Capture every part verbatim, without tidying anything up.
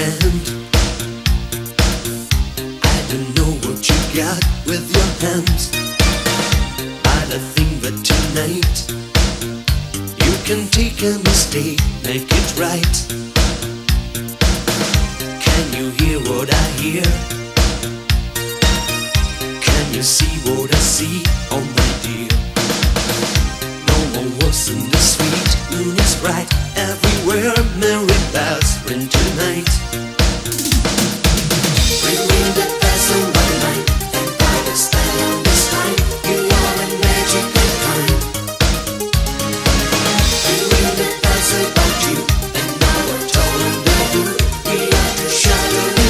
hand. I don't know what you got with your hands, but I think that tonight you can take a mistake, make it right. Can you hear what I hear? Can you see what I see? Oh my dear, no one walks in the street, moon is bright everywhere, merry bells ring tonight. Bring me the best of my life, and by the style of this time, you are a magical kind. Bring me the best about you, and now we're told that you, we are to shadow you.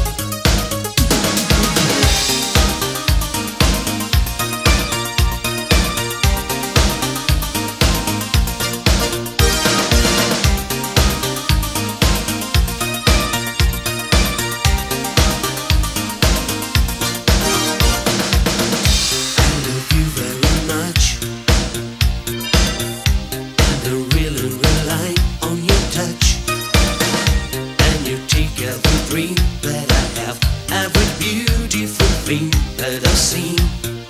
Every dream that I have, every beautiful thing that I've seen.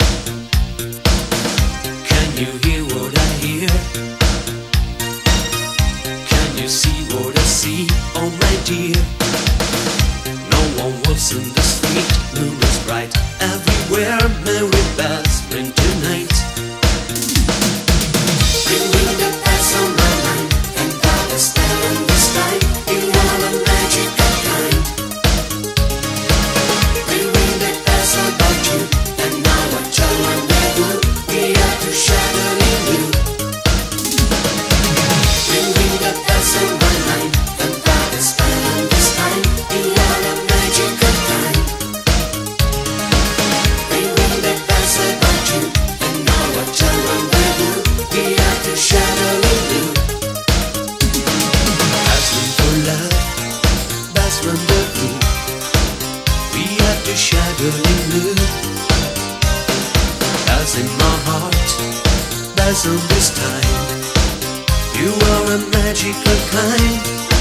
Can you hear what I hear? Can you see what I see? Oh my dear, no one walks in the street, moon is bright everywhere, merry bells ring tonight. Bring me the best of my life, and by the style of this time, you are a magical. Shadowy blue, as in my heart, as on this time, you are a magical kind.